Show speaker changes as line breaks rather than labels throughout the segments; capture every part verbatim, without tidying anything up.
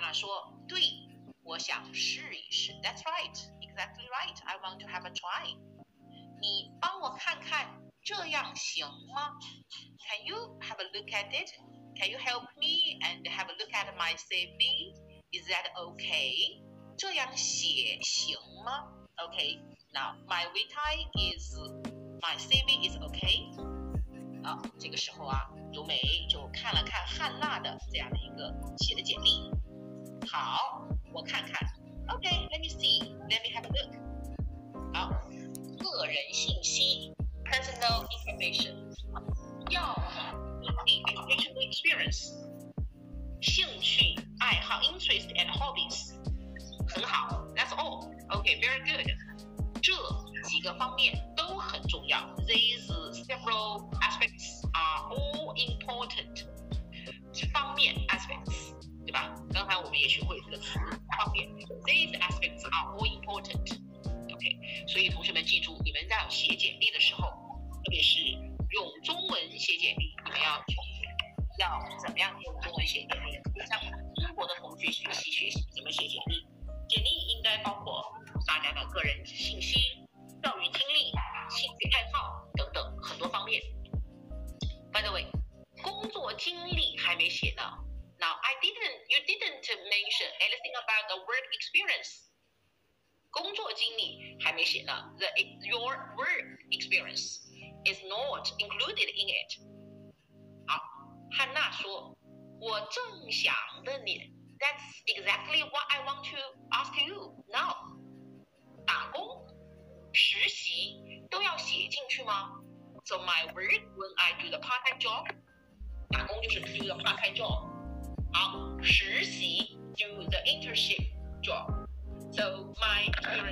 娜说：“对，我想试一试。” That's right, exactly right. I want to have a try. 你帮我看看，这样行吗 ？Can you have a look at it? Can you help me and have a look at my C V? Is that okay? 这样写行吗 ？Okay. Now my reply is my C V is okay. 啊，这个时候啊，由美就看了看汉娜的这样的一个写的简历。好，我看看。Okay, let me see. Let me have a look. 好，个人信息 ，personal information， 要你的 educational experience， 兴趣爱好 interest and hobbies， 很好 ，That's all. Okay, very good. 这几个方面都很重要。These several aspects are all important. 这方面 aspects， 对吧？刚才我们也学会这个词方面。These aspects are all important. OK， 所以同学们记住，你们在写简历的时候，特别是用中文写简历，你们要要怎么样用中文写简历？向中国的同学学习学习怎么写简历。简历应该包括大家的个人信息、教育经历、兴趣爱好等等很多方面。By the way， 工作经历还没写呢。Now I didn't, you didn't mention anything about the work experience. 工作经历还没写呢。The your work experience is not included in it. 好，汉娜说，我正想问你。That's exactly what I want to ask you now. 打工、实习都要写进去吗 ？So my work when I do the part-time job， 打工就是 do the part-time job。好，实习 do the internship job. So my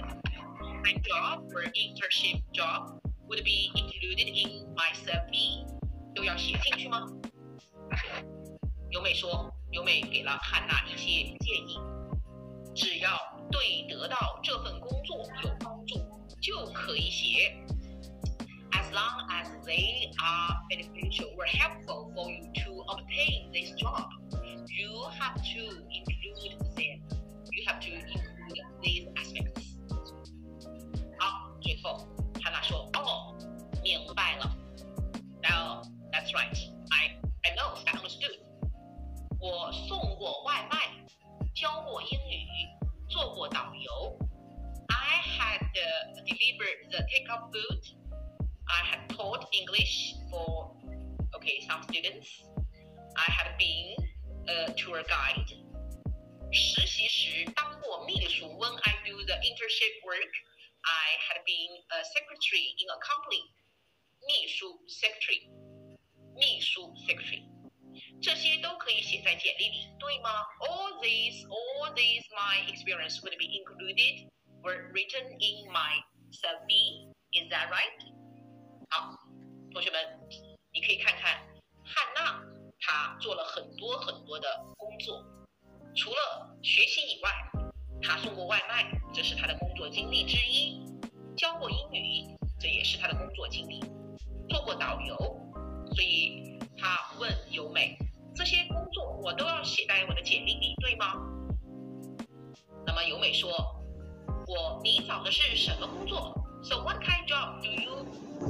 my job or internship job would be included in my C V. 都要写进去吗？由美说。由美给了汉娜一些建议，只要对得到这份工作有帮助，就可以写。As long as they are beneficial or helpful for you to obtain this job, you have to include them. You have to include these aspects. 好，最后汉娜说：“哦，明白了。” Now that's right. I I know. I understood. 我送过外卖，教过英语，做过导游。I had uh, delivered the take-out food. I had taught English for okay some students. I had been a tour guide. 实习时当过秘书。When I do the internship work, I had been a secretary in a company. 秘书 secretary， 秘书 secretary。这些都可以写在简历里，对吗 ？All these, all these, my experience would be included or written in my C V. Is that right? 好，同学们，你可以看看汉娜，她做了很多很多的工作，除了学习以外，她送过外卖，这是她的工作经历之一；教过英语，这也是她的工作经历；做过导游，所以她问由美。这些工作我都要写在我的简历里，对吗？那么由美说，我你找的是什么工作 ？So what kind of job do you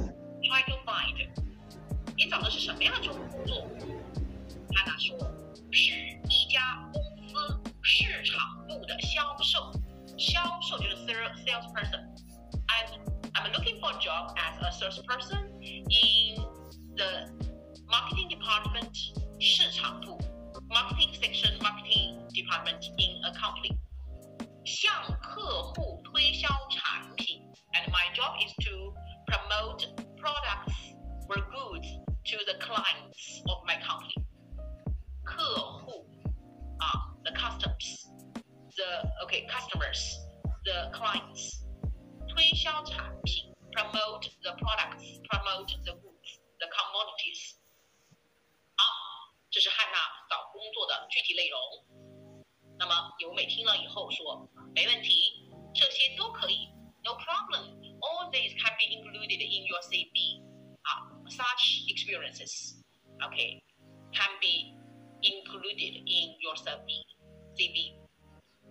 try to find？ 你找的是什么样的工作？汉娜说，是一家公司市场部的销售，销售就是 sales person。I'm I'm looking for a job as a salesperson in the marketing department. 市场部 marketing section marketing department in a company 向客户推销产品 and my job is to promote products or goods to the clients of my company 客户啊 the customers the okay customers the clients 推销产品 promote the products promote the goods the commodities 好这是汉娜找工作的具体内容。那么由美听了以后说，没问题，这些都可以 ，no problem. All these can be included in your C V. 啊 ，such experiences, okay, can be included in your C V. C V.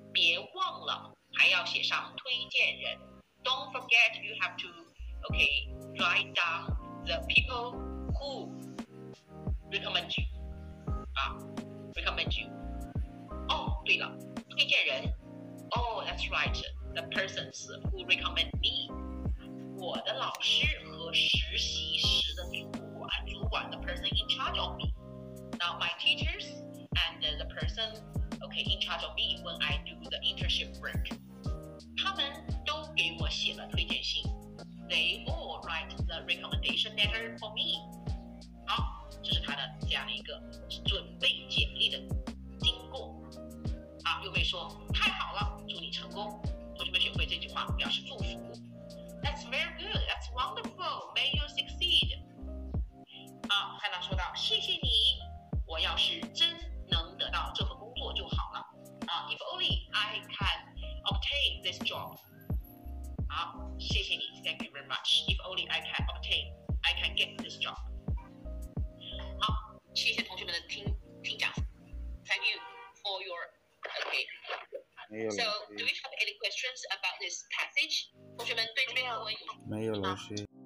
别忘了还要写上推荐人。Don't forget you have to, okay, write down the people who recommend you. 啊 recommend you. 哦，对了，推荐人。Oh, that's right. The persons who recommend me. 我的老师和实习时的主管，主管 the person in charge of me. Now my teachers and the person, okay, in charge of me when I do the internship work. 他们都给我写了推荐信。They all write the recommendation letter for me. 好，这是他的这样的一个准备简历的经过。啊，又会说太好了，祝你成功。同学们学会这句话表示祝福。That's very good. That's wonderful. May you succeed. 啊，汉娜说到，谢谢你。我要是真能得到这份工作就好了。啊 ，If only I can obtain this job. 好，谢谢你 ，Thank you very much. If only I can obtain, I can get this job. 好，谢谢同学们的听听讲。Thank you for your okay.
没有
So,
老
do
师，
we have any questions about this passage? 同学们对这篇课文有
没有老师。